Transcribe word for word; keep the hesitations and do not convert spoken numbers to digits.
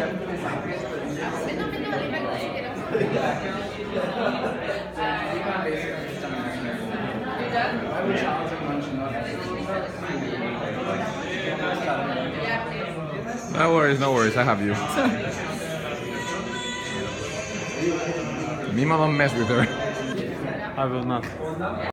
No worries, no worries, I have you. Mima, don't mess with her. I will not.